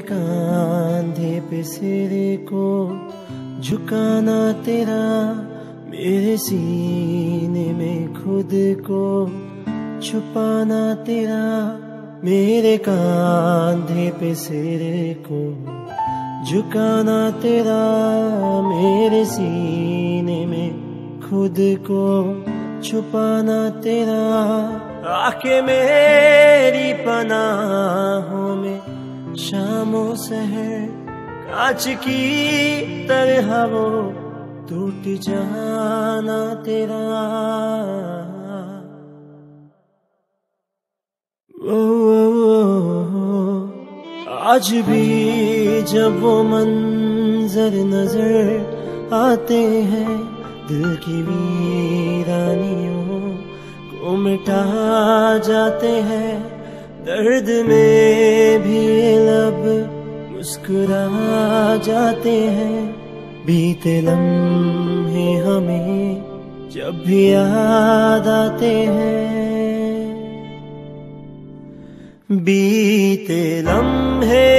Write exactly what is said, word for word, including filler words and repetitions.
कांधे पे सिर को झुकाना तेरा, मेरे सीने में खुद को छुपाना तेरा, मेरे कांधे पे सिर को झुकाना तेरा, मेरे सीने में खुद को छुपाना तेरा। आके मेरी पनाहों में शामों सहर कांच की तरह वो टूट जाना तेरा। ओ, ओ, ओ, आज भी जब वो मंजर नजर आते हैं, दिल की वीरानियों को मिटा जाते हैं, दर्द में भी लब मुस्कुरा जाते हैं। बीते लम्हे हमें जब भी याद आते हैं, बीते लम्हे